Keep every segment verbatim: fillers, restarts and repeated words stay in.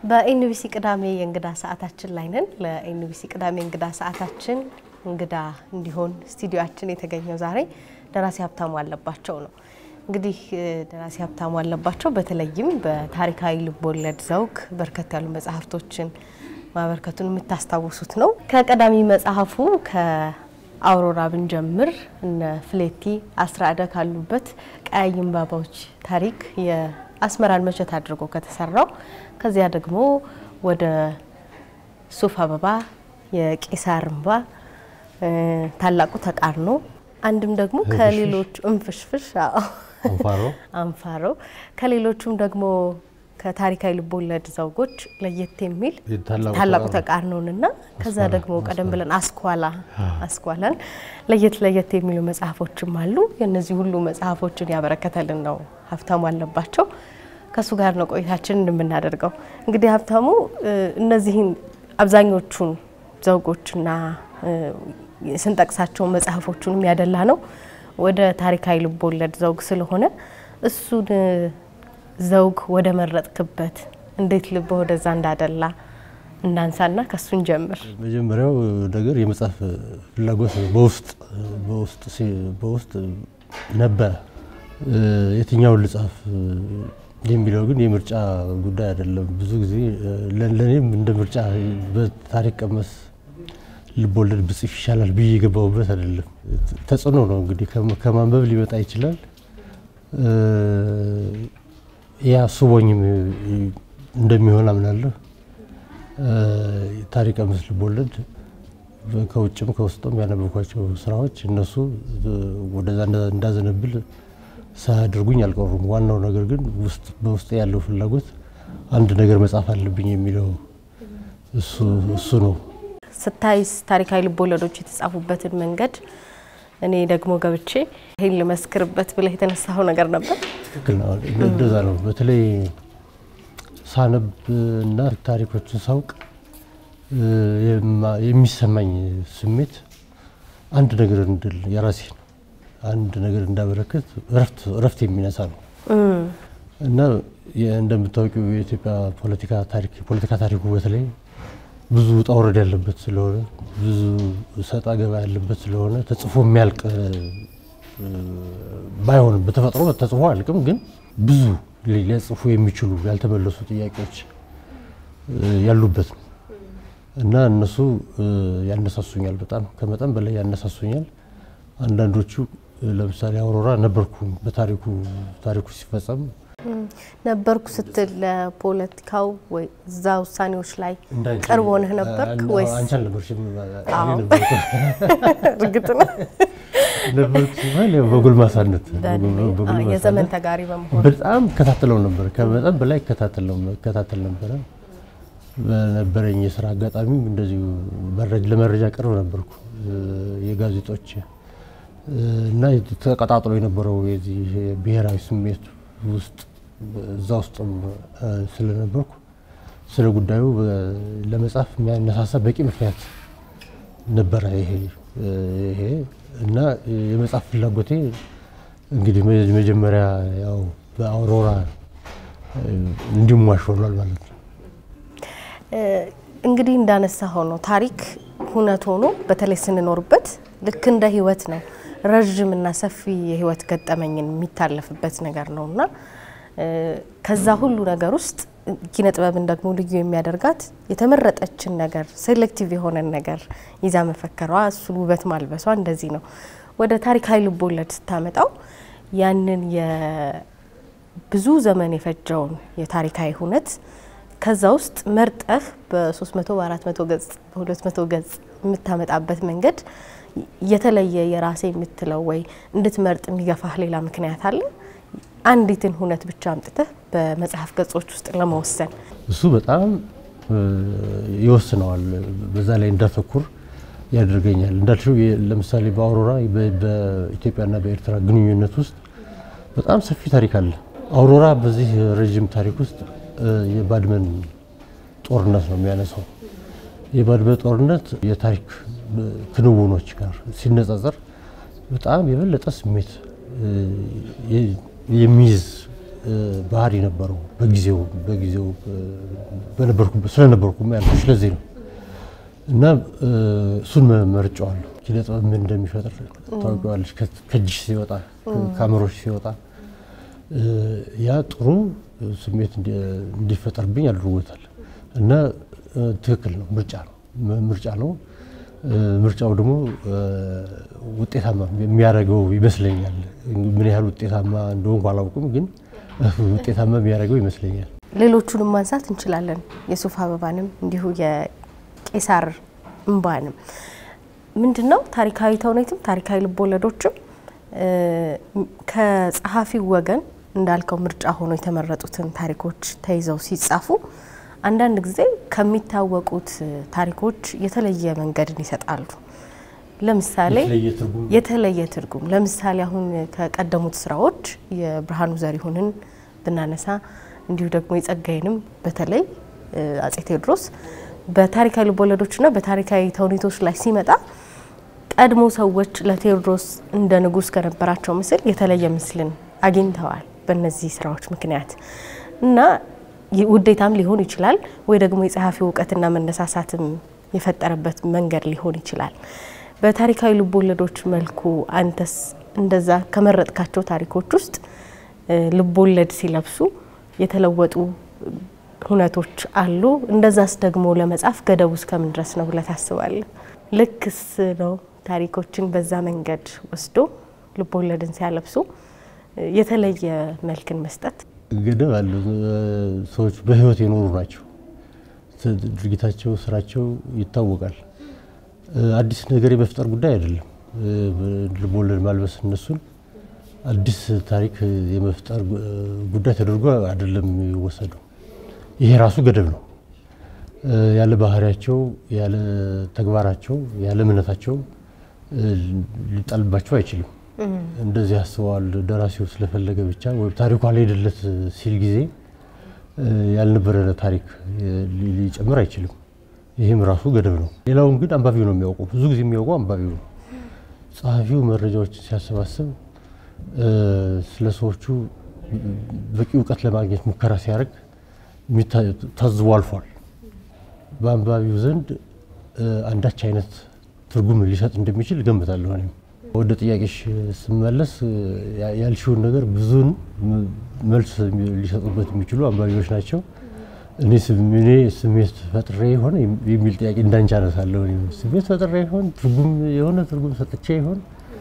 በኤንቢሲ ቅዳሜ የእንግዳ ሰዓታችን ላይ ነን ለኤንቢሲ ቅዳሜ እንግዳ ሰዓታችን እንግዳ እንዲሆን ስቱዲዮአችን የተገኘው ዛሬ ደራሲ ሀብታሙ አለባቸው ነው እንግዲህ ደራሲ ሀብታሙ አለባቸው በተለይም በታሪካዊ ልቦለድ ዘውግ በርከት ያሉ መጽሐፍቶችን ማበርከቱን የምታስታውሱት ነው ከቀዳሚ መጽሐፉ ከአውሮራ ብንጀምር እነ ፍሌቲ አስራደ ካሉበት ቀያይም ባባዎች ታሪክ የአስመራን መቸት አድርጎ ከተሰራው ከዚያ ደግሞ ወደ ሱፍ አበባ የቄሳርምባ ታላቁ ተቃርኖ አንድም ደግሞ ከሌሎች እንፍሽፍሽ አንፋሮ አንፋሮ ከሌሎችም ደግሞ ከታሪካዊ ልቦለድ ዘውጎች ለየት የሚል ታላቁ ተቃርኖንና ከዛ ደግሞ ቀደም ብለን አስኳላ አስኳላን ለየት ለየት የሚሉ መጽሐፎችም አሉ የነዚህ ሁሉ መጽሐፎችን ያበረከተልን ነው ሀብታሙ አለባቸው ከሱ ጋር ነው ቆይታችን እንደምናደርገው እንግዲህ ሀብታሙ እነዚህን አብዛኞቹን ዘውጎችና ስንጠቅሳቸው መጽሐፎቹንም ያደላ ነው ወደ ታሪካዊ ልቦለድ ዘውግ ስለሆነ እሱን ዘውግ ወደ መረጥክበት እንዴት ልብ ወደዛ እንዳደላ እናንሳና ከሱን ጀምር መጀመሪያው ነገር የመጽሐፍ ፍላጎት በውስጥ በውስጥ በውስጥ ነበር የትኛው ልጻፍ የሚለው ግን የምርጫ ጉዳይ አይደለም ብዙ ጊዜ ለኔም እንደ ምርጫ በታሪክ ቀመስ ልቦለድ ብጽፍ ይሻላል ብዬ ገባውበት አይደለም ተጽኖ ነው እንግዲህ ከማንበብ ሊመጣ ይችላል ያ ሱቦኝም እንደሚሆን አምናለሁ ታሪክ ቀመስ ልቦለድ ከውጭም ከውስጥም ያነበብኳቸው ስራዎች እነሱ ወደዛ እንዳዘነብል ሳያድርጉኝ አልቀሩም ዋናው ነገር ግን ውስጥ በውስጥ ያለው ፍላጎት አንድ ነገር መጻፍ አለብኝ የሚለው እሱ እሱ ነው ስታይስ ታሪካዊ ልቦለዶች የተጻፉበትን መንገድ እኔ ደግሞ ገብቼ ይሄን ለመስክርበት ብለህ የተነሳው ነገር ነበር ትክክል ነው እንደዛ ነው በተለይ ሳነብ እና ታሪኮችን ሳውቅ የሚሰማኝ ስሜት አንድ ነገር እንድል የራሴ አንድ ነገር እንዳበረከት ረፍት ረፍት የሚነሳ ነው እና እንደምታውቁው የኢትዮጵያ ፖለቲካ ታሪክ ፖለቲካ ታሪኩ በተለይ ብዙ ጣውረድ ያለበት ስለሆነ ብዙ ሰጣ ገባ ያለበት ስለሆነ ተጽፎ የሚያልቅ ባይሆን በተፈጥሮ ተጽፎ አልቅም ግን ብዙ ሊጽፉ የሚችሉ ያልተመለሱ ጥያቄዎች ያሉበት እና እነሱ ያነሳሱኛል በጣም ከመጠን በላይ ያነሳሱኛል አንዳንዶቹ ለምሳሌ አውሮራ ነበርኩ በታሪኩ ታሪኩ ሲፈጸም ነበርኩ ስትል ለፖለቲካው ወይ ዛ ውሳኔዎች ላይ ቅርብ ሆነህ ነበርክ ወይስ አንቺ አልነበርሽም እርግጥ ነው ነበርኩ ማለት በጉልማሳነት የዘመን ተጋሪ በመሆን በጣም ከታተለው ነበር ከመጠን በላይ ከታተለው ከታተል ነበር በነበረኝ የሥራ አጋጣሚ እንደዚሁ መረጃ ለመረጃ ቅርብ ነበርኩ የጋዜጦች እና ተቀጣጥሎ የነበረው የዚህ ብሔራዊ ስሜት ውስጥ እዛው ውስጥም ስለነበርኩ ስለ ጉዳዩ ለመጻፍ የሚያነሳሳ በቂ ምክንያት ነበር ይሄ ይሄ እና የመጻፍ ፍላጎቴ እንግዲህ መጀመሪያ ያው በአውሮራ እንዲሟሽ ሆኗል ማለት ነው እንግዲህ እንዳነሳ ሆኖ ታሪክ ሁነት ሆኖ በተለይ ስንኖርበት ልክ እንደ ህይወት ነው ረጅምና ሰፊ የህይወት ገጠመኝን የሚታለፍበት ነገር ነውና ከዛ ሁሉ ነገር ውስጥ ኪነ ጥበብን ደግሞ ልዩ የሚያደርጋት የተመረጠችን ነገር ሴሌክቲቭ የሆነ ነገር ይዛ መፈከሯ እሱ ውበት ማልበሷ እንደዚህ ነው ወደ ታሪካዊ ልቦለድ ስታመጣው ያንን የብዙ ዘመን የፈጀውን የታሪካዊ ሁነት ከዛ ውስጥ መርጠህ በ300 በ400 ገጽ በ200 ገጽ የምታመጣበት መንገድ የተለየ የራሴ የምትለው ወይ እንድትመርጥ የሚገፋህ ሌላ ምክንያት አለ አንዲትን ሁነት ብቻ አምጥተህ በመጽሐፍ ገጾች ውስጥ ለመወሰን እሱ በጣም ይወስነዋል በዛ ላይ እንዳተኩር ያደርገኛል እንዳልሽው ለምሳሌ በአውሮራ በኢትዮጵያና በኤርትራ ግንኙነት ውስጥ በጣም ሰፊ ታሪክ አለ አውሮራ በዚህ ረጅም ታሪክ ውስጥ የባድመን ጦርነት ነው የሚያነሳው የባድመ ጦርነት የታሪክ ክንውኖች ጋር ሲነጻጸር በጣም የበለጠ ስሜት የሚይዝ ባህሪ ነበረው በጊዜው በጊዜው በነበርኩ ስለነበርኩ ማለት ስለዚህ ነው እና እሱን መርጫዋለሁ ኪነ ጥበብ ምን እንደሚፈጥር ታውቂዋለሽ ከጅሽ ሲወጣ ካሜሮች ሲወጣ ያ ጥሩ ስሜት እንዲፈጠርብኝ አድርጎታል እና ትክክል ነው ምርጫ ነው ምርጫ ነው ምርጫው ደግሞ ውጤታማ የሚያደርገው ይመስለኛል ምን ያህል ውጤታማ እንደሆነ አላውቅም ግን ውጤታማ የሚያደርገው ይመስለኛል ሌሎቹንም ማንሳት እንችላለን የሱፍ አበባንም እንዲሁ የቄሳር እንባንም ምንድነው ታሪካዊ ተውኔትም ታሪካዊ ልቦለዶችም ከጸሐፊው ወገን እንዳልከው ምርጫ ሆኖ የተመረጡትን ታሪኮች ተይዘው ሲጻፉ አንዳንድ ጊዜ ከሚታወቁት ታሪኮች የተለየ መንገድን ይሰጣሉ ለምሳሌ የተለየ ትርጉም ለምሳሌ አሁን ከቀደሙት ስራዎች የብርሃኑ ዘሪሁንን ብናነሳ እንዲሁ ደግሞ የጸጋዬንም በተለይ አጼ ቴዎድሮስ በታሪካዊ ልቦለዶችና በታሪካዊ ተውኔቶች ላይ ሲመጣ ቀድሞ ሰዎች ለቴዎድሮስ እንደ ንጉስ ከነበራቸው ምስል የተለየ ምስልን አግኝተዋል በእነዚህ ስራዎች ምክንያት እና ውዴታም ሊሆን ይችላል ወይ ደግሞ የጸሐፊው ዕውቀትና መነሳሳትም የፈጠረበት መንገድ ሊሆን ይችላል በታሪካዊ ልቦለዶች መልኩ አንተስ እንደዛ ከመረጥካቸው ታሪኮች ውስጥ ልቦለድ ሲለብሱ የተለወጡ ሁነቶች አሉ እንደዛስ ደግሞ ለመጻፍ ገደቡስ ከምን ድረስ ነው ብለ ታስባለህ ልክስ ነው ታሪኮችን በዛ መንገድ ወስዶ ልቦለድን ሲያለብሱ የተለየ መልክን መስጠት ገደብ አለ ሰዎች በህይወት የኖሩ ናቸው ድርጊታቸው ስራቸው ይታወቃል አዲስ ነገር የመፍጠር ጉዳይ አይደለም ልቦለድ ማልበስ እነሱን አዲስ ታሪክ የመፍጠር ጉዳይ ተደርጎ አይደለም ይወሰዱ ይሄ ራሱ ገደብ ነው ያለ ባህሪያቸው ያለ ተግባራቸው ያለ ምንነታቸው ሊጣልባቸው አይችልም እንደዚህ ያስዋል ደራሲው ስለፈለገ ብቻ ወይ ታሪኩ አልሄደለት ሲል ጊዜ ያልነበረ ታሪክ ሊጨምር አይችልም ይሄም ራሱ ገደብ ነው ሌላው ግን አንባቢው ነው የሚያውቀው ብዙ ጊዜ የሚያውቀው አንባቢው ነው ጸሐፊው መረጃዎች ሲያሰባስብ ስለሰዎቹ በቂ ዕውቀት ለማግኘት ሙከራ ሲያደርግ ታዝቦ አልፏል በአንባቢው ዘንድ አንዳች አይነት ትርጉም ሊሰጥ እንደሚችል ገምታለሁ እኔ ወደ ጥያቄሽ ስመለስ ያልሽው ነገር ብዙን መልስ ሊሰጡበት የሚችሉ አንባቢዎች ናቸው እኔ ስሜኔ ስሜት ፈጥሬ ይሆን የሚል ጥያቄ እንዳንቻነሳለሁ እኔ ስሜት ፈጥሬ ይሆን ትርጉም የሆነ ትርጉም ሰጥቼ ይሆን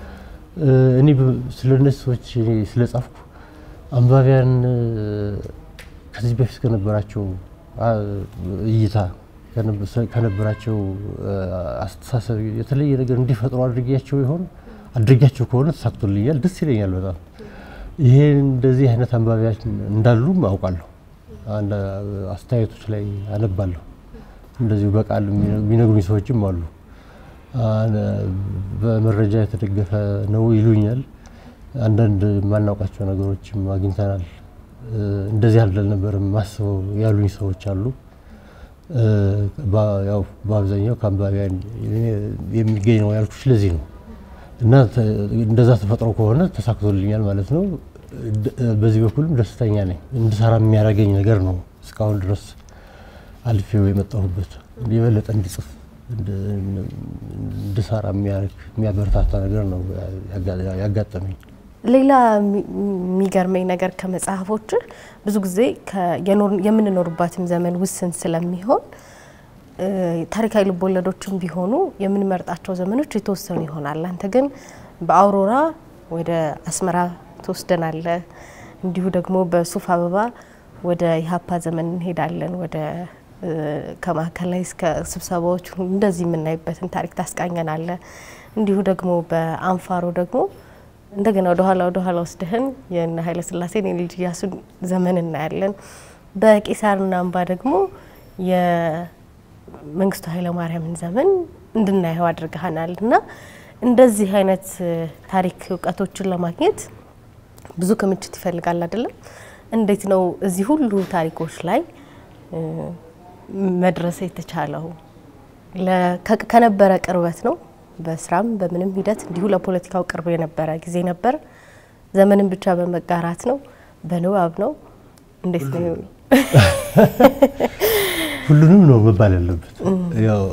እኔ ስለነሱዎች ስለጻፍኩ አንባቢያን ከዚህ በፊት ከነበራቸው እይታ ከነበራቸው አስተሳሰብ የተለየ ነገር እንዲፈጥሩ አድርጊያቸው ይሆን አድርጊያቸው ከሆነ ተሳክቶልኛል ደስ ይለኛል በጣም ይሄ እንደዚህ አይነት አንባቢያች እንዳሉ አውቃለሁ አንድ አስተያየቶች ላይ አነባለሁ እንደዚህ በቃል የሚነግሩኝ ሰዎችም አሉ በመረጃ የተደገፈ ነው ይሉኛል አንዳንድ ማናውቃቸው ነገሮችም አግኝተናል እንደዚህ አይደል ነበር ማስበው ያሉኝ ሰዎች አሉ ያው በአብዛኛው ከአንባቢያን የሚገኝ ነው ያልኩሽ ለዚህ ነው እና እንደዛ ተፈጥሮ ከሆነ ተሳክቶልኛል ማለት ነው በዚህ በኩልም ደስተኛ ነኝ እንድሰራ የሚያደርገኝ ነገር ነው እስካሁን ድረስ አልፌው የመጣሁበት የበለጠ እንድጽፍ እንድሰራ የሚያደርግ የሚያበረታታ ነገር ነው ያጋጠመኝ ሌላ የሚገርመኝ ነገር ከመጽሐፎች ብዙ ጊዜ የምንኖርባትም ዘመን ውስን ስለሚሆን ታሪካዊ ልቦለዶችም ቢሆኑ የምንመርጣቸው ዘመኖች የተወሰኑ ይሆናል አንተ ግን በአውሮራ ወደ አስመራ ተወስደናል እንዲሁ ደግሞ በሱፍ አበባ ወደ ኢሃፓ ዘመን እንሄዳለን ወደ ከማከላይ እስከ ስብሰባዎች እንደዚህ የምናይበትን ታሪክ ታስቃኘናል እንዲሁ ደግሞ በአንፋሮ ደግሞ እንደገና ወደ ኋላ ወደ ኋላ ወስደህን የነ ኃይለ ሥላሴን የልጅ ኢያሱ ዘመን እናያለን በቄሳርና አምባ ደግሞ የመንግስቱ ኃይለ ማርያምን ዘመን እንድናየው አድርገናልና እንደዚህ አይነት ታሪክ ዕውቀቶችን ለማግኘት ብዙ ክምችት ይፈልጋል አይደለም እንዴት ነው እዚህ ሁሉ ታሪኮች ላይ መድረስ የተቻለው ለከነበረ ቅርበት ነው በስራም በምንም ሂደት እንዲሁ ለፖለቲካው ቅርብ የነበረ ጊዜ ነበር ዘመንን ብቻ በመጋራት ነው በንባብ ነው እንዴት ነው ሁሉንም ነው መባል ያለበት ያው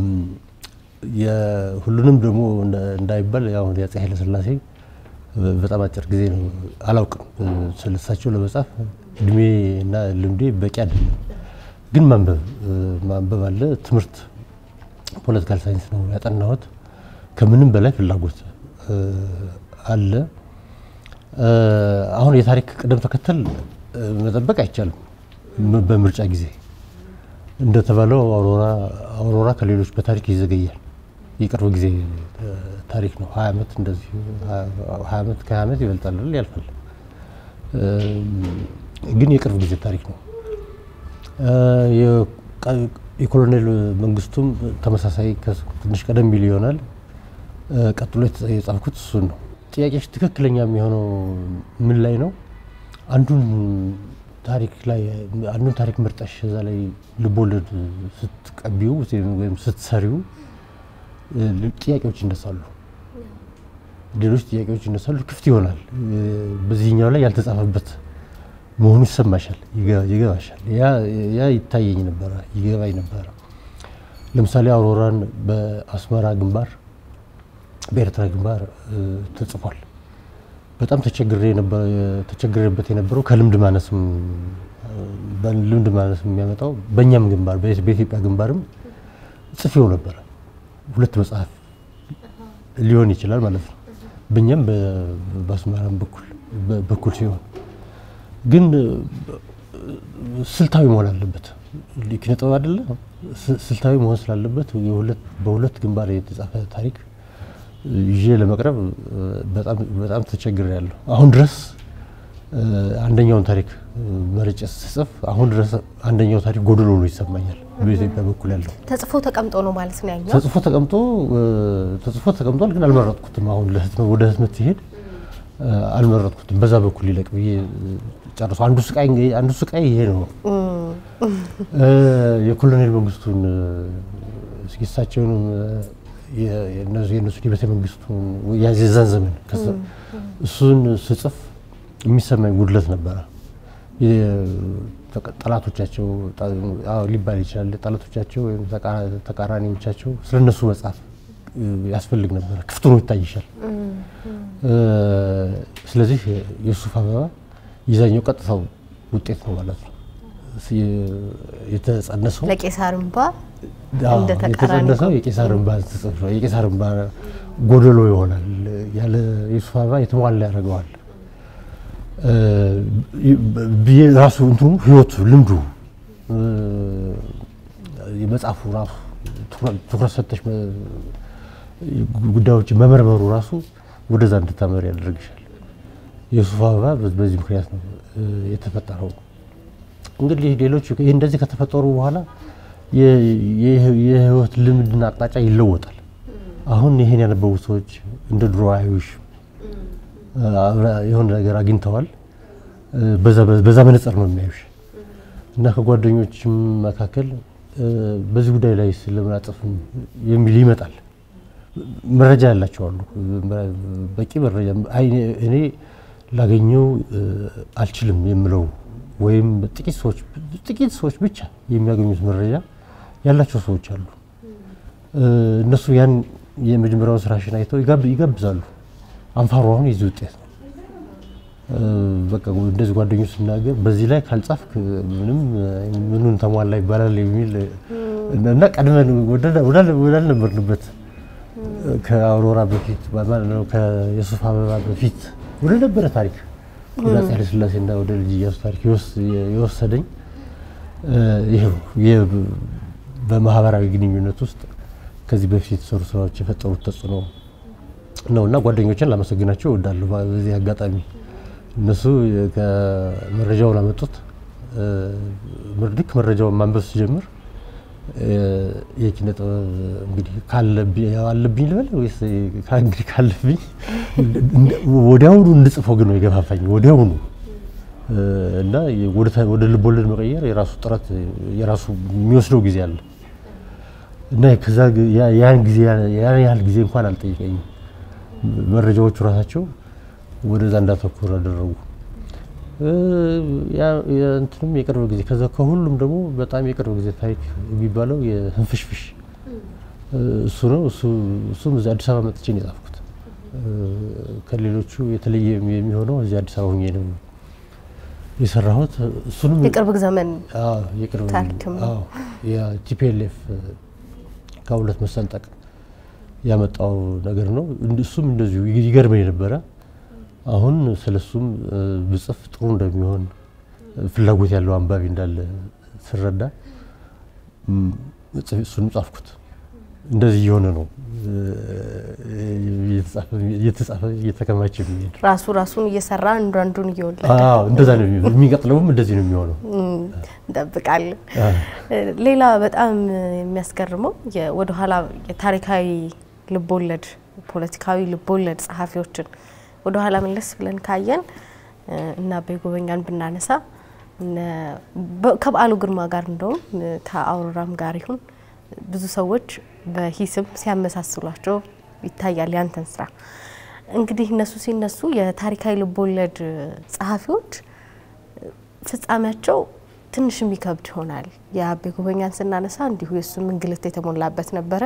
የሁሉንም ደግሞ እንዳይባል ያው ያጼ ኃይለ ሥላሴ በጣም አጭር ጊዜ ነው አላውቅም ስለሳቸው ለመጻፍ እድሜና ልምዴ በቂ አይደለም ግን ማንበብ ማንበብ አለ ትምህርት ፖለቲካል ሳይንስ ነው ያጠናሁት ከምንም በላይ ፍላጎት አለ አሁን የታሪክ ቅደም ተከተል መጠበቅ አይቻልም በምርጫ ጊዜ እንደተባለው አውሮራ አውሮራ ከሌሎች በታሪክ ይዘገያል የቅርብ ጊዜ ታሪክ ነው ሃያ አመት እንደዚህ ሃያ አመት ከሃያ አመት ይበልጣል ያልፋል ግን የቅርብ ጊዜ ታሪክ ነው የኮሎኔል መንግስቱም ተመሳሳይ ትንሽ ቀደም ቢል ይሆናል ቀጥሎ የጻፍኩት እሱ ነው ጥያቄሽ ትክክለኛ የሚሆነው ምን ላይ ነው አንዱን ታሪክ ላይ አንዱን ታሪክ ምርጠሽ እዛ ላይ ልቦለድ ስትቀቢው ወይም ስትሰሪው ጥያቄዎች ይነሳሉ ሌሎች ጥያቄዎች ይነሳሉ ክፍት ይሆናል በዚህኛው ላይ ያልተጻፈበት መሆኑ ይሰማሻል ይገባሻል ያ ያ ይታየኝ ነበር ይገባኝ ነበር ለምሳሌ አውሮራን በአስመራ ግንባር በኤርትራ ግንባር ተጽፏል በጣም ተቸግሬ ነበር ተቸግሬበት የነበረው ከልምድ ማነስም በልምድ ማነስ የሚያመጣው በእኛም ግንባር በኢትዮጵያ ግንባርም ጽፌው ነበር ሁለት መጽሐፍ ሊሆን ይችላል ማለት ነው በእኛም በአስመራም በኩል በኩል ሲሆን ግን ስልታዊ መሆን አለበት ሊክነ ጥበብ አይደለ ስልታዊ መሆን ስላለበት የሁለት በሁለት ግንባር የተጻፈ ታሪክ ይዤ ለመቅረብ በጣም በጣም ተቸግሬያለሁ አሁን ድረስ አንደኛውን ታሪክ መርጬ ስጽፍ አሁን ድረስ አንደኛው ታሪክ ጎደሎ ነው ይሰማኛል በኢትዮጵያ በኩል ያለው ተጽፎ ተቀምጦ ነው ማለት ነው ያኛው ተጽፎ ተቀምጦ ተጽፎ ተቀምጧል ግን አልመረጥኩትም አሁን ለህትመት ወደ ህትመት ሲሄድ አልመረጥኩትም በዛ በኩል ይለቅ ብዬ ጨርሶ አንዱ ስቃይ አንዱ ስቃይ ይሄ ነው የኮሎኔል መንግስቱን እስኪሳቸውን የነዚህ የነሱ ቤተ መንግስቱን ያዘዛን ዘመን እሱን ስጽፍ የሚሰማኝ ጉድለት ነበር የጠላቶቻቸው አው ሊባል ይችላል ጠላቶቻቸው ወይም ተቃራኒዎቻቸው ስለነሱ መጻፍ ያስፈልግ ነበር ክፍት ነው ይታይሻል ስለዚህ የሱፍ አበባ ይዛኛው ቀጥታው ውጤት ነው ማለት ነው የተጸነሰው ለቄሳርምባ እንደ ተቃራኒ ነው የቄሳርምባ ተጽፎ የቄሳርምባ ጎደሎ ይሆናል ያለ የሱፍ አበባ የተሟላ ያደርገዋል በራሱ እንትኑ ህይወቱ ልምዱ የመጻፉ ራሱ ትኩረት ሰጥተሽ ጉዳዮች መመርመሩ ራሱ ወደዛ እንድታመሪ ያደርግሻል የሱፍ አበባ በዚህ ምክንያት ነው የተፈጠረው እንግዲህ ሌሎች እንደዚህ ከተፈጠሩ በኋላ የህይወት ልምድና አቅጣጫ ይለወጣል አሁን ይሄን ያነበቡ ሰዎች እንደ ድሮ አይውሽ የሆነ ነገር አግኝተዋል በዛ በዛ መነጽር ነው የሚያዩሽ እና ከጓደኞችም መካከል በዚህ ጉዳይ ላይ ስለማጽፍ የሚል ይመጣል መረጃ ያላቸው አሉ በቂ መረጃ እኔ ላገኘው አልችልም የምለው ወይም ጥቂት ሰዎች ጥቂት ሰዎች ብቻ የሚያገኙት መረጃ ያላቸው ሰዎች አሉ እነሱ ያን የመጀመሪያው ስራሽን አይተው ይጋብዛሉ አንፋሯውን ይዙ ውጤት ነው በቃ እንደዚህ ጓደኞች ሲናገር በዚህ ላይ ካልጻፍክ ምንም ምኑን ተሟላ ይባላል የሚል እና ቀድመን ወደ ወደ ነበርንበት ከአውሮራ በፊት ማለት ነው ከየሱፍ አበባ በፊት ወደ ነበረ ታሪክ ወደ ኃይለ ሥላሴና ወደ ልጅ ኢያሱ ታሪክ የወሰደኝ ይሄው በማህበራዊ ግንኙነት ውስጥ ከዚህ በፊት ሰሩ ስራዎች የፈጠሩት ተጽዕኖ ነውና ጓደኞችን ላመሰግናቸው እወዳለሁ በዚህ አጋጣሚ እነሱ ከመረጃውን አመጡት ምርድክ መረጃውን ማንበብ ሲጀምር የኪነ ጥበብ እንግዲህ ካለብኝ ያለብኝ ልበል ወይስ ካንግሪ ካለብኝ ወዲያውኑ እንድጽፈው ግን ነው የገፋፋኝ ወዲያውኑ እና ወደ ወደ ልቦለድ መቀየር የራሱ ጥረት የራሱ የሚወስደው ጊዜ አለ እና ከዛ ያን ጊዜ ያን ያህል ጊዜ እንኳን አልጠየቀኝም መረጃዎቹ ራሳቸው ወደዛ እንዳተኩር አደረጉ ያ እንትንም የቅርብ ጊዜ ከዛ ከሁሉም ደግሞ በጣም የቅርብ ጊዜ ታሪክ የሚባለው የህንፍሽፍሽ እሱ ነው እሱ እሱም እዚህ አዲስ አበባ መጥቼ ነው የጻፍኩት ከሌሎቹ የተለየ የሚሆነው እዚህ አዲስ አበባ ሆኜ ነው የሰራሁት እሱንም የቅርብ ዘመን አዎ የቅርብ አዎ ያ ቲፒኤልኤፍ ከሁለት መሰንጠቅ ያመጣው ነገር ነው እሱም እንደዚሁ ይገርመኝ ነበር አሁን ስለሱም ብጽፍ ጥሩ እንደሚሆን ፍላጎት ያለው አንባቢ እንዳለ ስረዳ እሱን ጻፍኩት እንደዚህ የሆነ ነው የተጻፈ የተጻፈ የተከማቸ የሚሄድ ራሱ ራሱን እየሰራ አንዱ አንዱን እየወለደ አዎ እንደዛ ነው የሚቀጥለውም እንደዚህ ነው የሚሆነው እንጠብቃለን ሌላ በጣም የሚያስገርመው ወደ ኋላ የታሪካዊ ልቦለድ ፖለቲካዊ ልቦለድ ጸሐፊዎችን ወደ ኋላ መለስ ብለን ካየን እና በጎበኛን ብናነሳ ከበዓሉ ግርማ ጋር እንደውም ከአውራራም ጋር ይሁን ብዙ ሰዎች በሂስም ሲያመሳስሏቸው ይታያል ያንተን ስራ እንግዲህ እነሱ ሲነሱ የታሪካዊ ልቦለድ ጸሐፊዎች ፍጻሜያቸው ትንሽ የሚከብድ ይሆናል የበጎበኛን ስናነሳ እንዲሁ የሱም እንግልት የተሞላበት ነበር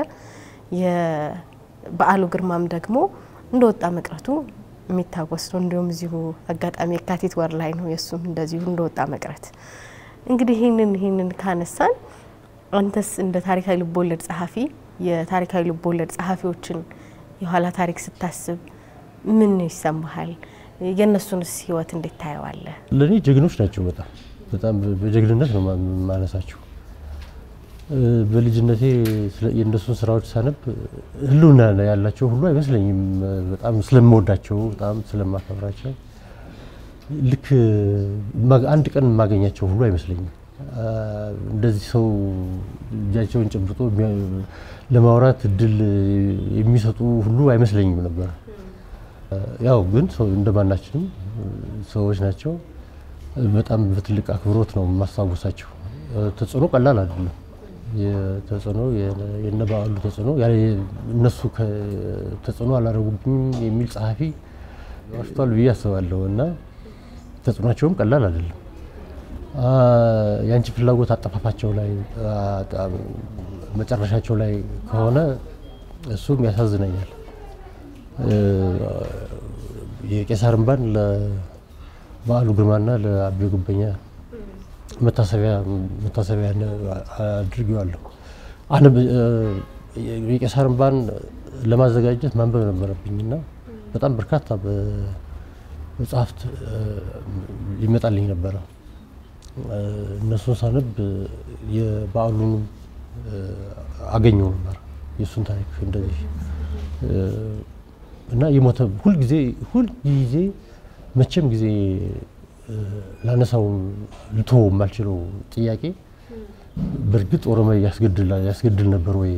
የበዓሉ ግርማም ደግሞ እንደወጣ መቅረቱ የሚታወስ ነው እንደውም እዚሁ አጋጣሚ የካቲት ወር ላይ ነው የሱም እንደዚሁ እንደወጣ መቅረት እንግዲህ ይሄንን ይሄንን ካነሳን አንተስ እንደ ታሪካዊ ልቦለድ ጸሐፊ የታሪካዊ ልቦለድ ጸሐፊዎችን የኋላ ታሪክ ስታስብ ምን ይሰማሃል የነሱንስ ህይወት እንዴት ታየዋለህ ለኔ ጀግኖች ናቸው በጣም በጣም በጀግንነት ነው ማነሳቸው በልጅነቴ የእነሱን ስራዎች ሳነብ ህልውና ያላቸው ሁሉ አይመስለኝም በጣም ስለምወዳቸው በጣም ስለማከብራቸው ልክ አንድ ቀን ማገኛቸው ሁሉ አይመስለኝም እንደዚህ ሰው እጃቸውን ጨብጦ ለማውራት ድል የሚሰጡ ሁሉ አይመስለኝም ነበር ያው ግን ሰው እንደማናችንም ሰዎች ናቸው በጣም በትልቅ አክብሮት ነው ማስታወሳቸው ተጽዕኖ ቀላል አይደለም የተጽዕኖ የነባሉ ተጽዕኖ ያለ እነሱ ከተጽዕኖ አላረጉብኝ የሚል ጸሐፊ ወስቷል ብዬ አስባለሁና ተጽዕኖቸውም ቀላል አይደለም ያንቺ ፍላጎት አጠፋፋቸው ላይ መጨረሻቸው ላይ ከሆነ እሱም ያሳዝነኛል የቄሳር እንባን ለበዓሉ ግርማና ለአቤ ጉበኛ መታሰቢያ መታሰቢያ አድርጌዋለሁ አነ የቄሳር እንባን ለማዘጋጀት ማንበብ ነበረብኝና በጣም በርካታ በመጽሐፍት ይመጣልኝ ነበር እነሱን ሳነብ የበዓሉን አገኘው ነበር የሱን ታሪክ እንደዚህ እና የሞተ ሁሉ ጊዜ ሁሉ ጊዜ መቼም ጊዜ ላነሳው ልተው ማልችለው ጥያቄ በርግጥ ኦሮማይ ያስገድል ያስገድል ነበር ወይ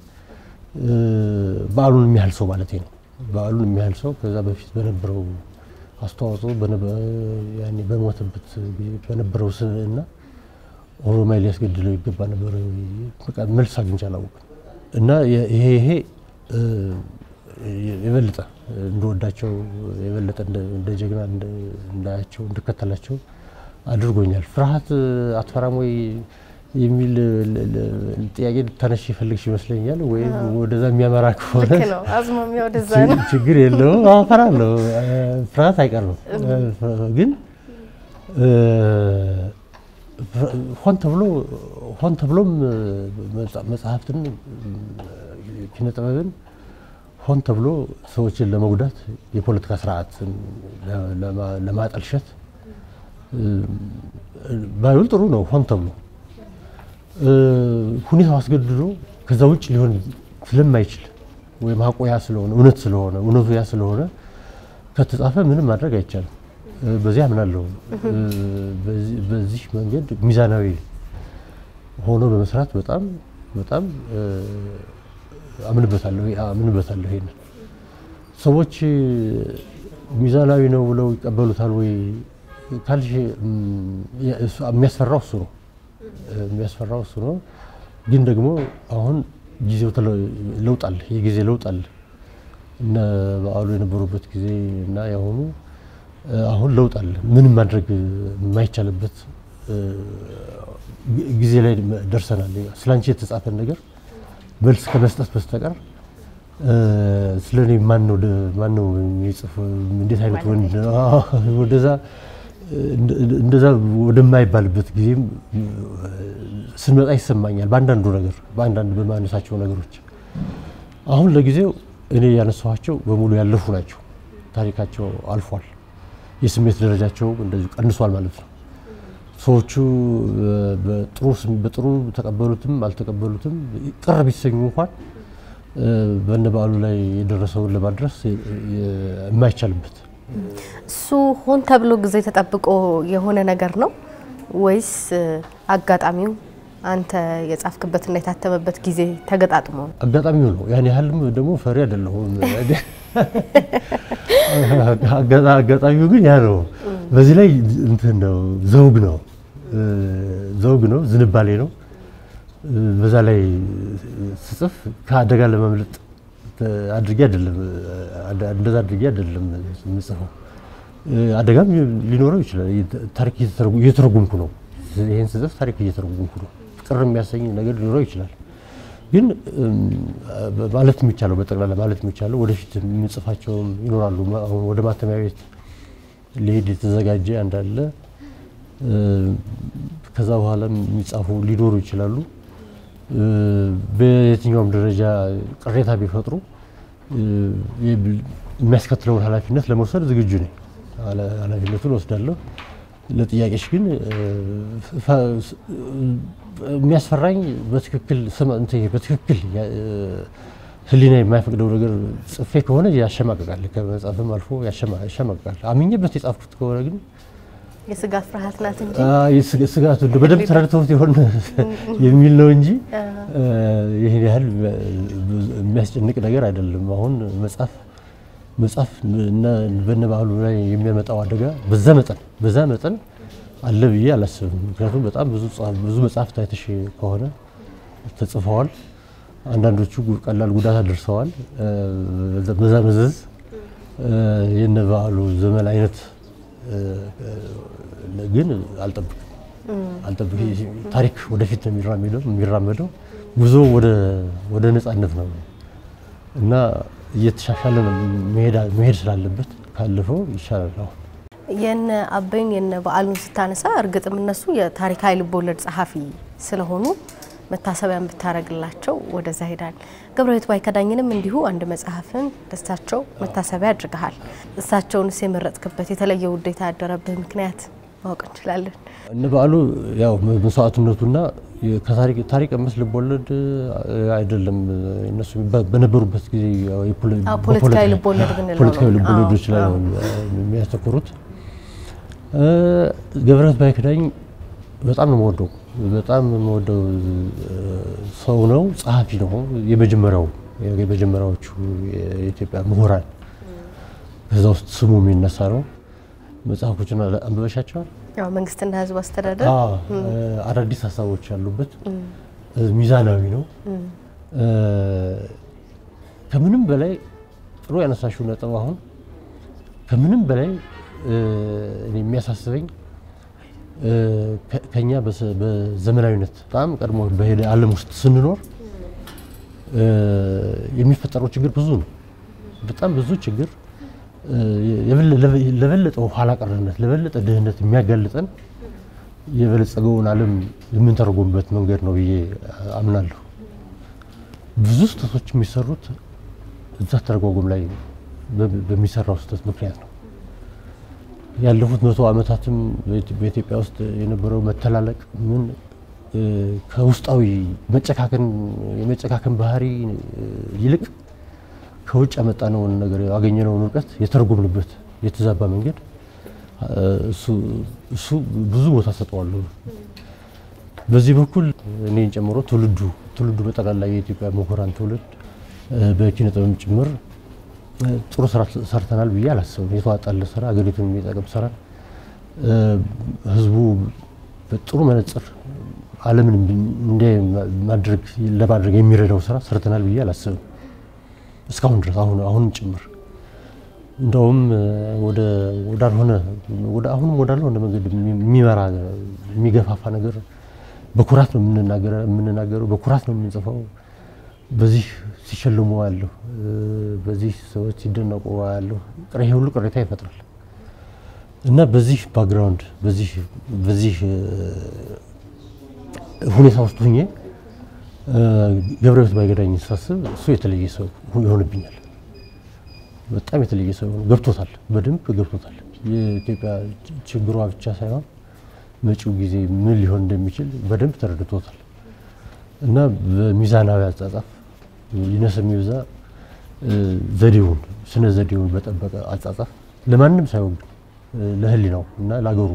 በዓሉን የሚያህል ሰው ማለት ነው በዓሉን የሚያህል ሰው ከዛ በፊት በነበረው አስተዋጽኦ ያኔ በሞተበት በነበረው እና ኦሮማይ ሊያስገድለው ይገባ ነበር በቃ መልስ አግኝቻለሁ እና ይሄ ይሄ የበለጠ እንደወዳቸው የበለጠ እንደ ጀግና እንዳያቸው እንደከተላቸው አድርጎኛል ፍርሃት አትፈራም ወይ የሚል ጥያቄ ተነሽ ይፈልግሽ ይመስለኛል ወይ ወደዛ የሚያመራ ከሆነ ልክ ነው አዝማሚያው ወደዛ ነው ችግር የለውም አፈራለሁ ፍርሃት አይቀርም ግን ሆን ተብሎ ሆን ተብሎም መጽሐፍትን ኪነ ጥበብን ሆን ተብሎ ሰዎችን ለመጉዳት የፖለቲካ ስርዓት ለማጠልሸት ባይውል ጥሩ ነው ሆን ተብሎ ሁኔታው አስገድዶ ከዛ ውጭ ሊሆን ስለማይችል ወይ ማቆያ ስለሆነ እውነት ስለሆነ እውነቱ ያ ስለሆነ ከተጻፈ ምንም ማድረግ አይቻልም በዚህ አምናለሁ በዚህ መንገድ ሚዛናዊ ሆኖ በመስራት በጣም በጣም አምንበታለሁ አምንበታለሁ ይሄን ሰዎች ሚዛናዊ ነው ብለው ይቀበሉታል ወይ ካልሽ የሚያስፈራው እሱ ነው የሚያስፈራው እሱ ነው ግን ደግሞ አሁን ጊዜው ለውጣል የጊዜ ለውጣል እና በዓሉ የነበሩበት ጊዜ እና ያሁኑ አሁን ለውጥ አለ ምንም ማድረግ የማይቻልበት ጊዜ ላይ ደርሰናል ስላንቺ የተጻፈ ነገር መልስ ከመስጠት በስተቀር ስለኔ ማን ነው ማን ነው የሚጽፍ እንዴት አይነት ወንድ ወደዛ እንደዛ ወደማይባልበት ጊዜም ስንመጣ ይሰማኛል በአንዳንዱ ነገር በአንዳንድ በማነሳቸው ነገሮች አሁን ለጊዜው እኔ ያነሳኋቸው በሙሉ ያለፉ ናቸው ታሪካቸው አልፏል የስሜት ደረጃቸው እንደዚህ ቀንሷል ማለት ነው ሰዎቹ በጥሩ በጥሩ ተቀበሉትም አልተቀበሉትም ቅር ቢሰኙ እንኳን በነባሉ ላይ የደረሰው ለማድረስ የማይቻልበት እሱ ሆን ተብሎ ጊዜ ተጠብቆ የሆነ ነገር ነው ወይስ አጋጣሚው አንተ የጻፍክበትና የታተመበት ጊዜ ተገጣጥሞ ነው አጋጣሚው ነው ያን ያህልም ደግሞ ፈሪ አይደለም አጋጣሚው ግን ያ ነው በዚህ ላይ እንትን ነው ዘውግ ነው ዘውግ ነው ዝንባሌ ነው በዛ ላይ ጽፍ ከአደጋ ለማምለጥ አድርጌ አይደለም እንደዛ አድርጌ አይደለም ምጽፈው አደጋም ሊኖረው ይችላል ታሪክ እየተረጉምኩ ነው ይሄን ጽፍ ታሪክ እየተረጉምኩ ነው ቅር የሚያሰኝ ነገር ሊኖረው ይችላል ግን ማለት የሚቻለው በጠቅላላ ማለት የሚቻለው ወደፊት ምጽፋቸው ይኖራሉ ወደ ማተሚያ ቤት ሊሄድ የተዘጋጀ አንዳለ ከዛ በኋላ የሚጻፉ ሊኖሩ ይችላሉ በየትኛውም ደረጃ ቅሬታ ቢፈጥሩ የሚያስከትለው ኃላፊነት ለመውሰድ ዝግጁ ነኝ ኃላፊነቱን ወስዳለሁ ለጥያቄሽ ግን የሚያስፈራኝ በትክክል እንት በትክክል ህሊና የማይፈቅደው ነገር ጽፌ ከሆነ ያሸማቀቃል ከመጻፍም አልፎ ያሸማቀቃል አምኜበት የጻፍኩት ከሆነ ግን የስጋት ፍርሃት ናት እንጂ አይ የስጋት በደንብ ተረድተውት ይሆን የሚል ነው እንጂ ይሄ ያህል የሚያስጨንቅ ነገር አይደለም አሁን መጻፍ መጻፍ እና በነባሉ ላይ የሚያመጣው አደጋ በዛ መጠን በዛ መጠን አለ ብዬ አላስብም ምክንያቱም በጣም ብዙ ብዙ መጻፍ ታይተሽ ከሆነ ተጽፈዋል አንዳንዶቹ ቀላል ጉዳት አድርሰዋል በዛ መዘዝ የነባሉ ዘመን አይነት ግን አልጠብቅም አልጠብቅም ታሪክ ወደፊት ነው የሚራመደው የሚራመደው ጉዞ ወደ ወደ ነጻነት ነው እና እየተሻሻለ ነው መሄድ መሄድ ስላለበት ካለፈው ይሻላል የነ አበይን የነ በዓሉን ስታነሳ እርግጥም እነሱ የታሪካዊ ልቦለድ ጸሐፊ ስለሆኑ መታሰቢያን ብታረግላቸው ወደዛ ሄዳል ገብረህይወት ባይከዳኝንም እንዲሁ አንድ መጽሐፍን ደስታቸው መታሰቢያ አድርገሃል እሳቸውንስ የመረጥክበት የተለየ ውዴታ ያደረብህ ምክንያት ማወቅ እንችላለን እነ በዓሉ ያው መስዋዕትነቱና ከታሪክ ታሪክ መስል ልቦለድ አይደለም እነሱ በነበሩበት ጊዜ ፖለቲካዊ ልቦለድ ብንለው ፖለቲካዊ ልቦለዶች ላይ የሚያተኩሩት ገብረህይወት ባይከዳኝ በጣም ነው የምወደው በጣም የምወደው ሰው ነው ጸሐፊ ነው የመጀመሪያው የመጀመሪያዎቹ የኢትዮጵያ ምሁራን ከዛ ውስጥ ስሙ የሚነሳ ነው መጽሐፎቹን አንብበሻቸዋል ያው መንግስትና ህዝብ አስተዳደር አዳዲስ ሀሳቦች ያሉበት ሚዛናዊ ነው ከምንም በላይ ጥሩ ያነሳሽው ነጥብ አሁን ከምንም በላይ የሚያሳስበኝ ከኛ በዘመናዊነት በጣም ቀድሞ በሄደ ዓለም ውስጥ ስንኖር የሚፈጠረው ችግር ብዙ ነው በጣም ብዙ ችግር ለበለጠው ኋላቀርነት ለበለጠ ድህነት የሚያጋልጠን የበለጸገውን ዓለም የምንተረጎምበት መንገድ ነው ብዬ አምናለሁ ብዙ ስህተቶች የሚሰሩት እዛ ተረጓጎም ላይ በሚሰራው ስህተት ምክንያት ነው ያለፉት መቶ ዓመታትም በኢትዮጵያ ውስጥ የነበረው መተላለቅ ምን ከውስጣዊ መጨካከን የመጨካከን ባህሪ ይልቅ ከውጭ ያመጣነው ነገር ያገኘነው ዕውቀት የተረጎምንበት የተዛባ መንገድ እሱ እሱ ብዙ ቦታ ሰጠዋለሁ በዚህ በኩል እኔን ጨምሮ ትውልዱ ትውልዱ በጠቅላላ የኢትዮጵያ ምሁራን ትውልድ በኪነ ጥበብ ጭምር ጥሩ ስራ ሰርተናል ብዬ አላስብም የተዋጣለ ስራ አገሪቱን የሚጠቅም ስራ ህዝቡ በጥሩ መነጽር ዓለምን እንደ ማድረግ ለማድረግ የሚረዳው ስራ ሰርተናል ብዬ አላስብም እስካሁን ድረስ አሁን አሁን ጭምር እንደውም ወደ ወዳልሆነ ወደ አሁንም ወዳልሆነ እንደ መንገድ የሚመራ የሚገፋፋ ነገር በኩራት ነው የምንናገረው የምንናገረው በኩራት ነው የምንጽፈው በዚህ ሲሸልሙ አለው በዚህ ሰዎች ሲደነቁ አለው ቅሬ ሁሉ ቅሬታ ይፈጥራል እና በዚህ ባክግራውንድ በዚህ በዚህ ሁኔታ ውስጥ ሆኜ ገብረሕይወት ባይገዳኝ ሳስብ እሱ የተለየ ሰው ይሆንብኛል በጣም የተለየ ሰው ገብቶታል በደንብ ገብቶታል የኢትዮጵያ ችግሯ ብቻ ሳይሆን መጪው ጊዜ ምን ሊሆን እንደሚችል በደንብ ተረድቶታል እና በሚዛናዊ አጻጻፍ ይነስም ይብዛ ዘዴውን ስነ ዘዴውን በጠበቀ አጻጻፍ ለማንም ሳይሆን ለህሊናው እና ለአገሩ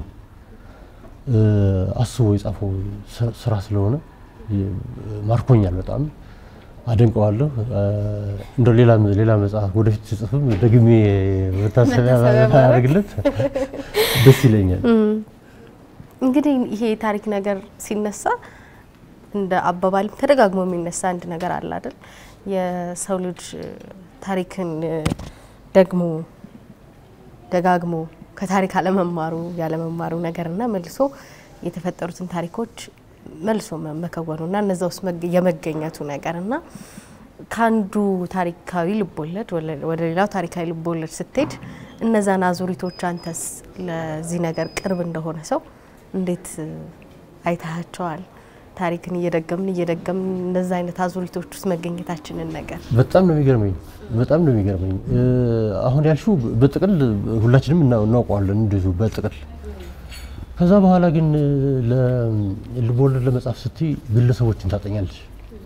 አስቦ የጻፈው ስራ ስለሆነ ማርኮኛል በጣም አደንቀዋለሁ እንደ ሌላ ሌላ መጽሐፍ ወደፊት ጽፍም ደግሜ መታሰቢያ ያደርግለት ደስ ይለኛል እንግዲህ ይሄ ታሪክ ነገር ሲነሳ እንደ አባባል ተደጋግሞ የሚነሳ አንድ ነገር አለ አይደል የሰው ልጅ ታሪክን ደግሞ ደጋግሞ ከታሪክ አለ መማሩ ያለ መማሩ ነገርና መልሶ የተፈጠሩትን ታሪኮች መልሶ መከወኑና እነዛውስ የመገኘቱ ነገርና ካንዱ ታሪካዊ ልቦለድ ወደ ሌላው ታሪካዊ ልቦለድ ስትሄድ እነዛን አዙሪቶች አንተስ ለዚህ ነገር ቅርብ እንደሆነ ሰው እንዴት አይታቸዋል ታሪክን እየደገምን እየደገምን እንደዛ አይነት አዙሪቶች ውስጥ መገኘታችንን ነገር በጣም ነው የሚገርመኝ በጣም ነው የሚገርመኝ አሁን ያልሽው በጥቅል ሁላችንም እናውቀዋለን እንደዚሁ በጥቅል ከዛ በኋላ ግን ለልቦለድ ለመጻፍ ስቲ ግለሰቦችን ታጠኛለሽ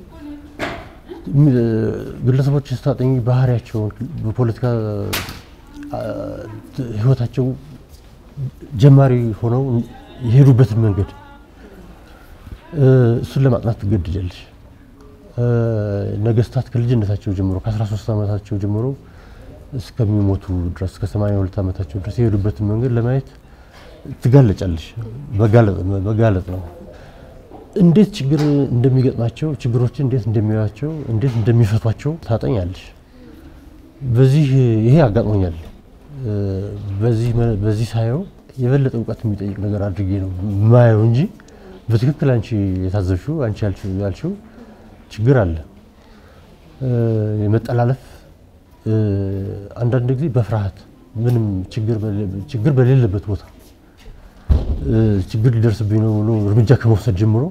ግለሰቦችን ታጠኝ ባህሪያቸው በፖለቲካ ህይወታቸው ጀማሪ ሆነው የሄዱበትን መንገድ እሱን ለማጥናት ትገደጃለሽ ነገስታት ከልጅነታቸው ጀምሮ ከ13 ዓመታቸው ጀምሮ እስከሚሞቱ ድረስ ከ82 ዓመታቸው ድረስ የሄዱበትን መንገድ ለማየት ትጋለጫለሽ በጋለጥ በጋለጥ ነው እንዴት ችግር እንደሚገጥማቸው ችግሮችን እንዴት እንደሚያያቸው እንዴት እንደሚፈቷቸው ታጠኛለሽ በዚህ ይሄ አጋጥሞኛል በዚህ በዚህ ሳይው የበለጠ ዕውቀት የሚጠይቅ ነገር አድርጌ ነው ማየው እንጂ በትክክል አንቺ የታዘብሽው አንቺ ያልሽው ያልሽው ችግር አለ የመጠላለፍ አንዳንድ ጊዜ በፍርሃት ምንም ችግር ችግር በሌለበት ቦታ ችግር ሊደርስብኝ ነው ብሎ እርምጃ ከመውሰድ ጀምሮ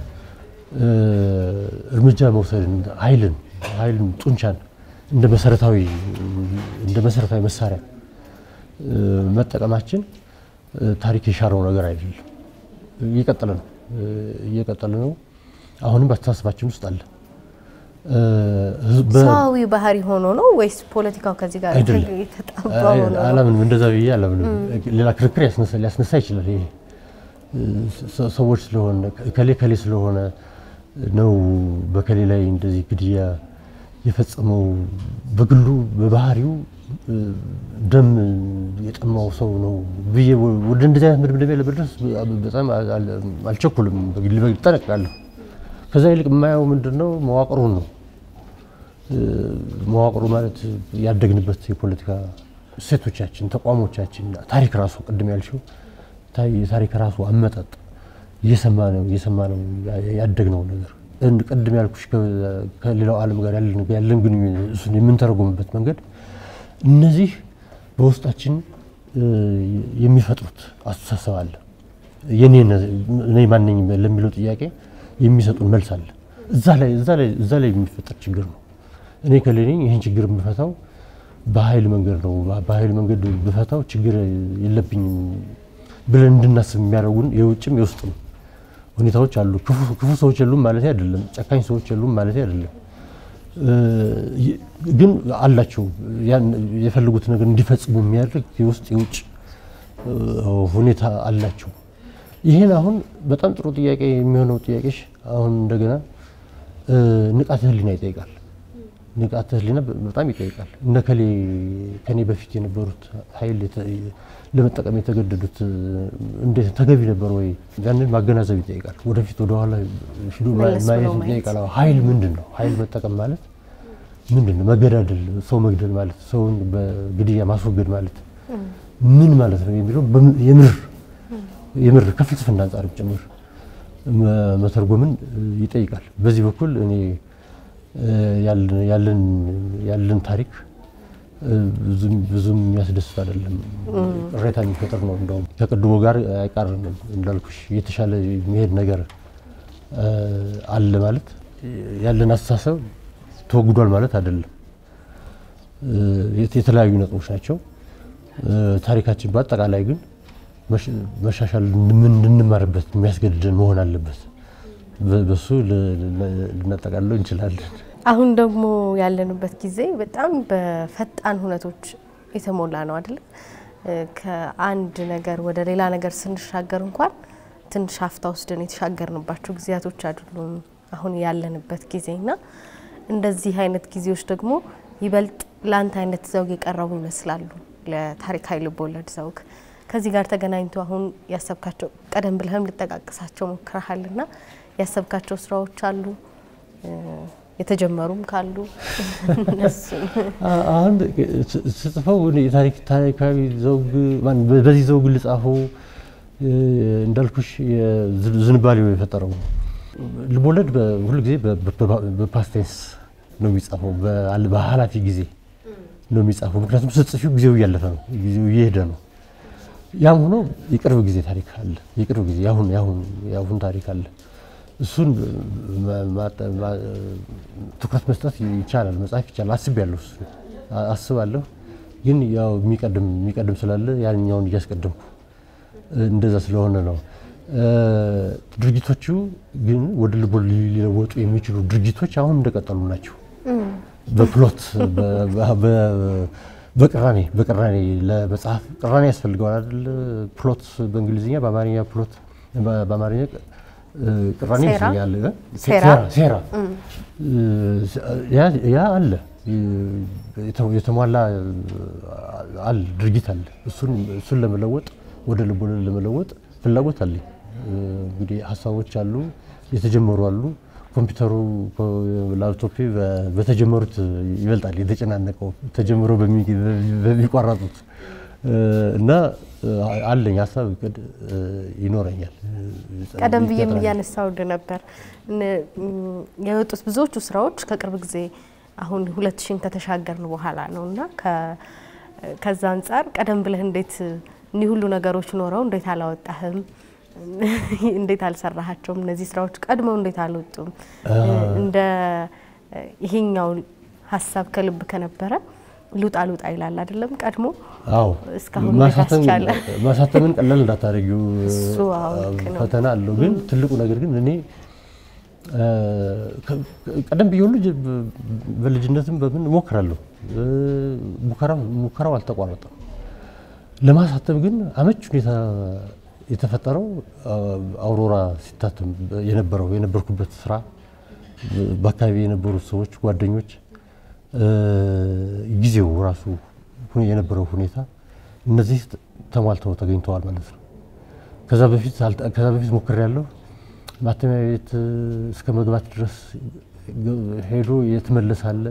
እርምጃ መውሰድ ኃይልን ኃይልን ጡንቻን እንደ መሰረታዊ እንደ መሰረታዊ መሳሪያ መጠቀማችን ታሪክ የሻረው ነገር አይደለም እየቀጠለ ነው እየቀጠለ ነው አሁንም በአስተሳሰባችን ውስጥ አለ ሰዋዊ ባህሪ ሆኖ ነው ወይስ ፖለቲካው ከዚህ ጋር የተጣባው ነው አላምንም እንደዛ ብዬ አላምንም ሌላ ክርክር ያስነሳ ያስነሳ ይችላል ይሄ ሰዎች ስለሆነ ከሌ ከሌ ስለሆነ ነው በከሌ ላይ እንደዚህ ግድያ የፈጸመው በግሉ በባህሪው ደም የጠማው ሰው ነው ብዬ ወደ እንደዚህ አይነት ምድብ ለበድረስ በጣም አልቸኩልም በግል በግልጠነቃለሁ ከዛ ይልቅ የማየው ምንድነው መዋቅሩን ነው መዋቅሩ ማለት ያደግንበት የፖለቲካ ሴቶቻችን ተቋሞቻችን ታሪክ ራሱ ቅድም ያልሽው ታሪክ ራሱ አመጣጥ እየሰማነው እየሰማነው ያደግነው ነገር እንደ ቅድም ያልኩሽ ከሌላው ዓለም ጋር ያለን ያለን ግንኙነት እሱን የምንተረጎምበት መንገድ እነዚህ በውስጣችን የሚፈጥሩት አስተሳሰብ አለ የኔ እኔ ማንነኝ ለሚለው ጥያቄ የሚሰጡን መልስ አለ እዛ ላይ እዛ ላይ እዛ ላይ የሚፈጠር ችግር ነው እኔ ከሌለኝ ይሄን ችግር የምፈታው በኃይል መንገድ ነው በኃይል መንገድ በፈታው ችግር የለብኝም ብለን እንድናስብ የሚያደርጉን የውጭም የውስጥም ሁኔታዎች አሉ ክፉ ክፉ ሰዎች የሉም ማለት አይደለም ጨካኝ ሰዎች የሉም ማለት አይደለም ግን አላቸው ያን የፈልጉት ነገር እንዲፈጽሙ የሚያደርግ የውስጥ የውጭ ሁኔታ አላቸው ይሄን አሁን በጣም ጥሩ ጥያቄ የሚሆነው ጥያቄሽ አሁን እንደገና ንቃተ ህሊና ይጠይቃል ንቃተ ህሊና በጣም ይጠይቃል እነከሌ ከኔ በፊት የነበሩት ኃይል ለመጠቀም የተገደዱት እንዴት ተገቢ ነበር ወይ ያንን ማገናዘብ ይጠይቃል ወደፊት ወደ ኋላ ሂዶ ማየት ይጠይቃል ኃይል ምንድነው ኃይል መጠቀም ማለት ምንድነው መገዳደል ሰው መግደል ማለት ሰውን በግድያ ማስወገድ ማለት ምን ማለት ነው የሚለው የምር የምር ከፍልስፍና አንፃር ጭምር መተርጎምን ይጠይቃል። በዚህ በኩል እኔ ያለን ያለን ያለን ታሪክ ብዙም ብዙም ያስደስት አይደለም ቅሬታ የሚፈጥር ነው። እንደውም ከቅድሞ ጋር አይቃረንም እንዳልኩሽ የተሻለ የሚሄድ ነገር አለ ማለት ያለን አስተሳሰብ ተወግዷል ማለት አይደለም። የተለያዩ ነጥቦች ናቸው። ታሪካችን በአጠቃላይ ግን መሻሻል ምን እንማርበት የሚያስገድደን መሆን አለበት። በሱ ልናጠቃልለው እንችላለን። አሁን ደግሞ ያለንበት ጊዜ በጣም በፈጣን ሁነቶች የተሞላ ነው አይደል? ከአንድ ነገር ወደ ሌላ ነገር ስንሻገር እንኳን ትንሽ አፍታ ወስደን የተሻገርንባቸው ጊዜያቶች አይደሉም አሁን ያለንበት ጊዜና እንደዚህ አይነት ጊዜዎች ደግሞ ይበልጥ ላንተ አይነት ዘውግ የቀረቡ ይመስላሉ ለታሪካዊ ልቦለድ ዘውግ። ከዚህ ጋር ተገናኝቶ አሁን ያሰብካቸው ቀደም ብለህም ልጠቃቅሳቸው ሞክረሃልና ያሰብካቸው ስራዎች አሉ የተጀመሩም ካሉ እነሱ አሁን ጽፈው የታሪክ ታሪካዊ ዘውግ ማን በዚህ ዘውግ ልጻፈው እንዳልኩሽ ዝንባሌው የፈጠረው ልቦለድ በሁሉ ጊዜ በፓስቴንስ ነው የሚጻፈው በኃላፊ ጊዜ ነው የሚጻፈው። ምክንያቱም ስትጽፊው ጊዜው እያለፈ ነው ጊዜው እየሄደ ነው። ያም ሆኖ የቅርብ ጊዜ ታሪክ አለ የቅርብ ጊዜ ያሁን ያሁን ያሁን ታሪክ አለ። እሱን ትኩረት መስጠት ይቻላል መጻፍ ይቻላል አስቤያለሁ አስባለሁ። ግን ያው የሚቀድም የሚቀድም ስላለ ያንኛውን እያስቀደምኩ እንደዛ ስለሆነ ነው። ድርጊቶቹ ግን ወደ ልቦለድ ሊለወጡ የሚችሉ ድርጊቶች አሁን እንደቀጠሉ ናቸው። በፕሎት በቅራኔ በቅራኔ ለመጽሐፍ ቅራኔ ያስፈልገዋል አይደል? ፕሎት በእንግሊዝኛ በአማርኛ ፕሎት በአማርኛ ቅራኔ ይላል ሴራ ሴራ ያ ያ አለ የተሟላ አለ ድርጊት አለ። እሱን እሱን ለመለወጥ ወደ ልቦለድ ለመለወጥ ፍላጎት አለ። እንግዲህ ሐሳቦች አሉ የተጀመሩ አሉ። ኮምፒውተሩ ላፕቶፕ በተጀመሩት ይበልጣል የተጨናነቀው ተጀምሮ በሚቋራጡት እና አለኝ ሐሳብ ቅድ ይኖረኛል። ቀደም ብዬም ያነሳው ነበር የወጡት ብዙዎቹ ስራዎች ከቅርብ ጊዜ አሁን ሁለት ሺህ ከተሻገርን በኋላ ነውና ከዛ አንፃር ቀደም ብለህ እንዴት እኒ ሁሉ ነገሮች ኖረው እንዴት አላወጣህም እንዴት አልሰራሃቸውም? እነዚህ ስራዎች ቀድመው እንዴት አልወጡም? እንደ ይሄኛው ሐሳብ ከልብ ከነበረ ሉጣ ሉጣ ይላል አይደለም ቀድሞ? አዎ እስካሁን ማሳተም ማሳተምን ቀላል እንዳታረጊው ፈተና አለው። ግን ትልቁ ነገር ግን እኔ ቀደም ቢሆን ልጅ በልጅነትም በምን ሞክራለሁ ሙከራው ሙከራው አልተቋረጠም። ለማሳተም ግን አመች ሁኔታ የተፈጠረው አውሮራ ሲታተም የነበረው የነበርኩበት ስራ በአካባቢ የነበሩ ሰዎች ጓደኞች ጊዜው ራሱ የነበረው ሁኔታ እነዚህ ተሟልተው ተገኝተዋል ማለት ነው። ከዛ በፊት ከዛ በፊት ሞክሬያለሁ። ማተሚያ ቤት እስከ መግባት ድረስ ሄዶ የተመለሳለ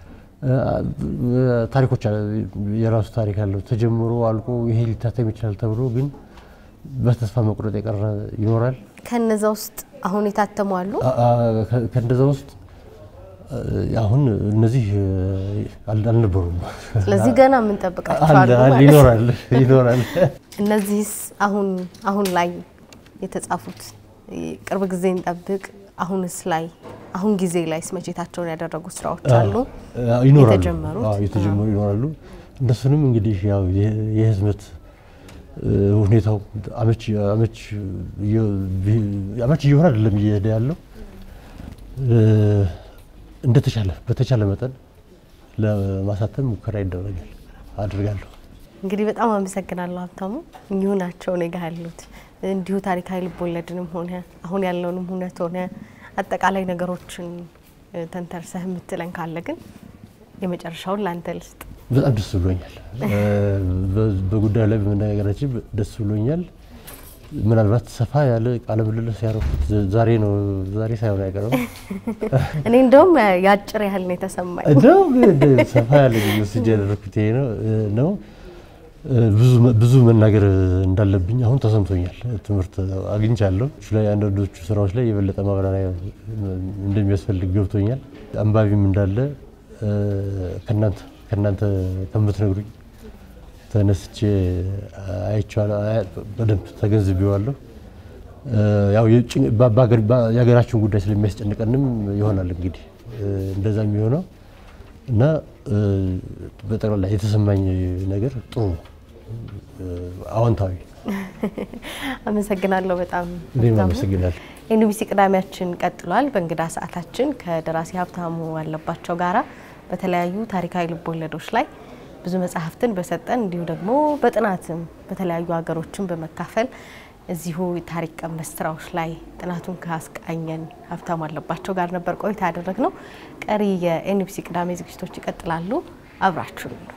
ታሪኮች የራሱ ታሪክ አለው። ተጀምሮ አልቆ ይሄ ሊታተም ይችላል ተብሎ ግን በተስፋ መቁረጥ የቀረ ይኖራል። ከነዛ ውስጥ አሁን የታተሙ አሉ። ከነዛ ውስጥ አሁን እነዚህ አልነበሩም። ስለዚህ ገና ምን ተጠብቃቸው አሉ ይኖራል ይኖራል። እነዚህስ አሁን አሁን ላይ የተጻፉት ቅርብ ጊዜ እንጠብቅ አሁንስ ላይ አሁን ጊዜ ላይ ስመቼታቸውን ያደረጉ ስራዎች አሉ ይኖራሉ። የተጀመሩ አዎ የተጀመሩ ይኖራሉ። እነሱንም እንግዲህ ያው የህዝመት ሁኔታው አመች አመች አመች ይሆናል አይደለም እየሄደ ያለው እንደተቻለ በተቻለ መጠን ለማሳተም ሙከራ ይደረጋል አድርጋለሁ። እንግዲህ በጣም አመሰግናለሁ ሀብታሙ። እኚሁናቸው ነው ያሉት እንዲሁ ታሪካዊ ልቦለድንም ሆነ አሁን ያለውንም ሁነት ሆነ አጠቃላይ ነገሮችን ተንተርሰህ የምትለን ካለ ግን የመጨረሻውን ላንተ ልስጥ። በጣም ደስ ብሎኛል። በጉዳዩ ላይ በመነጋገራችን ደስ ብሎኛል። ምናልባት ሰፋ ያለ ቃለ ምልልስ ያደረኩት ዛሬ ነው ዛሬ ሳይሆን አይቀርም እኔ እንደውም ያጭር ያህል ነው የተሰማኝ እንደው ሰፋ ያለ ሜሴጅ ያደረኩት ይሄ ነው ነው ብዙ ብዙ መናገር እንዳለብኝ አሁን ተሰምቶኛል ትምህርት አግኝቻለሁ ላይ አንዳንዶቹ ስራዎች ላይ የበለጠ ማብራሪያ እንደሚያስፈልግ ገብቶኛል አንባቢም እንዳለ ከናንተ ከናንተ ከምትነግሩኝ ተነስቼ አይቻለሁ በደንብ ተገንዝቤዋለሁ ያው የሀገራችን ጉዳይ ስለሚያስጨንቀንም ይሆናል እንግዲህ እንደዛም ይሆነው እና በጠቅላላ የተሰማኝ ነገር ጥሩ አዎንታዊ አመሰግናለሁ በጣም እኔም አመሰግናለሁ ኤንቢሲ ቅዳሜያችን ቀጥሏል በእንግዳ ሰዓታችን ከደራሲ ሀብታሙ አለባቸው ጋራ በተለያዩ ታሪካዊ ልቦለዶች ላይ ብዙ መጽሐፍትን በሰጠን እንዲሁ ደግሞ በጥናትም በተለያዩ ሀገሮችን በመካፈል እዚሁ ታሪክ ቀመስ ስራዎች ላይ ጥናቱን ካስቃኘን ሀብታሙ አለባቸው ጋር ነበር ቆይታ ያደረግነው ቀሪ የኤንቢሲ ቅዳሜ ዝግጅቶች ይቀጥላሉ አብራችሁን